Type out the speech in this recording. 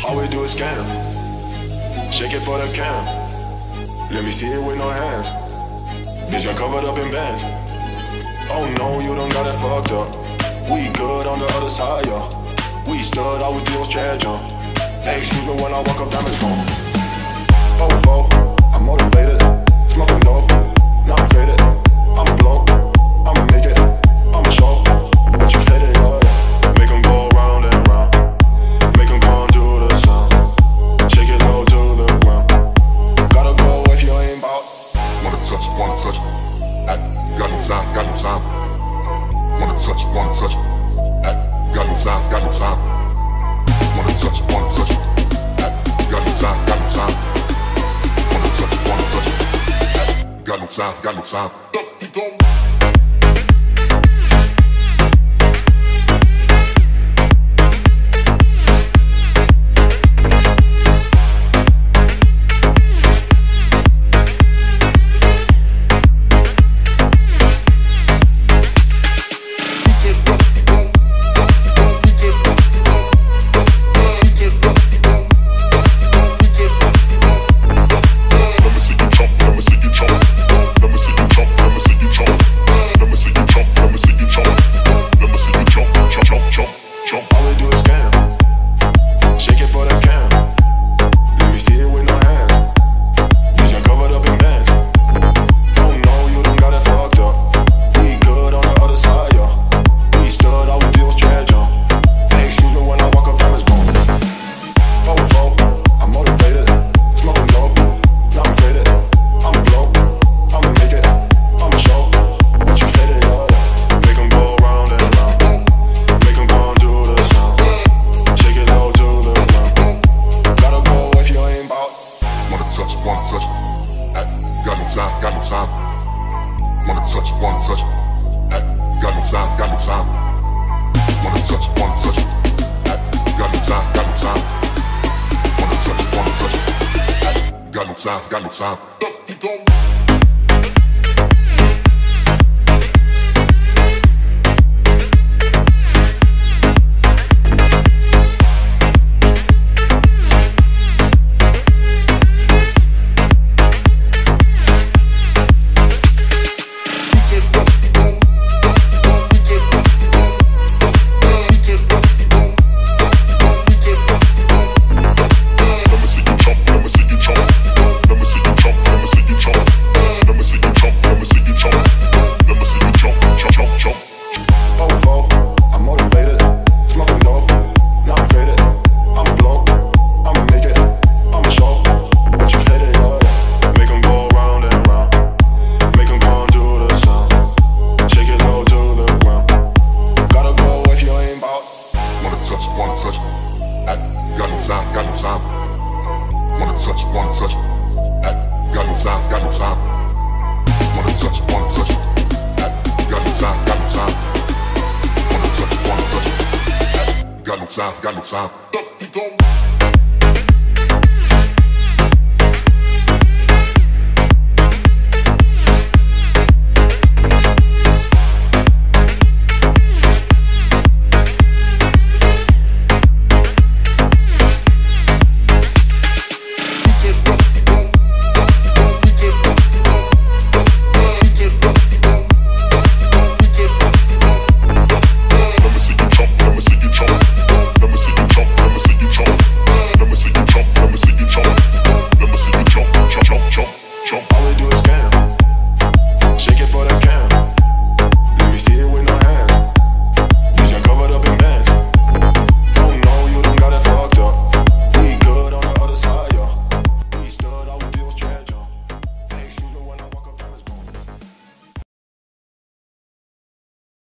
All we do is scam. Shake it for the cam. Let me see it with no hands. Bitch, got covered up in bands. Oh no, you done got it fucked up. We good on the other side, yeah. We stood, all we did was trash, huh? Hey, excuse me when I walk up, diamonds gone. Powerful, I'm motivated. Smoking dope, not I'm faded. I'ma blow, I'ma make it, I'ma show. What you hate it, yeah. Make 'em go round and round. Make 'em come to the sound. Shake it low to the ground. Gotta go if you ain't bout. Wanna touch, got no time, got no time. Wanna touch, got no time, got no time. Wanna touch, got no time, got no time. Wanna touch, got no time, got no time. Got no time. Got no time.